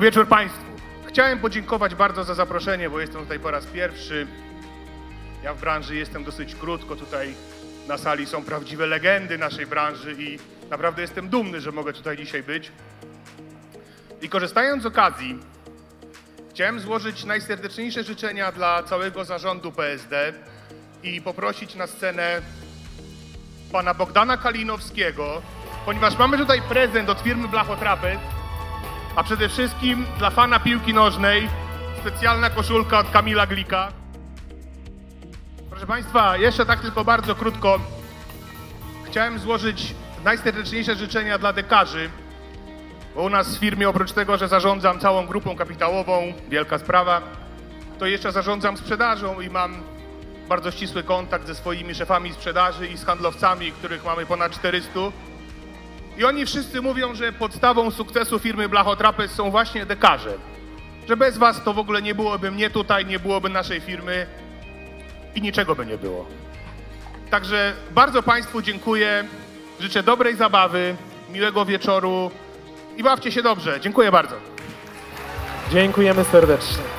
wieczór Państwu. Chciałem podziękować bardzo za zaproszenie, bo jestem tutaj po raz pierwszy. Ja w branży jestem dosyć krótko, tutaj na sali są prawdziwe legendy naszej branży i naprawdę jestem dumny, że mogę tutaj dzisiaj być. I korzystając z okazji, chciałem złożyć najserdeczniejsze życzenia dla całego zarządu PSD i poprosić na scenę pana Bogdana Kalinowskiego, ponieważ mamy tutaj prezent od firmy Blachotrapez, a przede wszystkim dla fana piłki nożnej specjalna koszulka od Kamila Glika. Proszę Państwa, jeszcze tak tylko bardzo krótko. Chciałem złożyć najserdeczniejsze życzenia dla dekarzy, bo u nas w firmie oprócz tego, że zarządzam całą grupą kapitałową, wielka sprawa, to jeszcze zarządzam sprzedażą i mam bardzo ścisły kontakt ze swoimi szefami sprzedaży i z handlowcami, których mamy ponad 400. I oni wszyscy mówią, że podstawą sukcesu firmy Blachotrapez są właśnie dekarze. Że bez was to w ogóle nie byłoby mnie tutaj, nie byłoby naszej firmy i niczego by nie było. Także bardzo Państwu dziękuję, życzę dobrej zabawy, miłego wieczoru i bawcie się dobrze. Dziękuję bardzo. Dziękujemy serdecznie.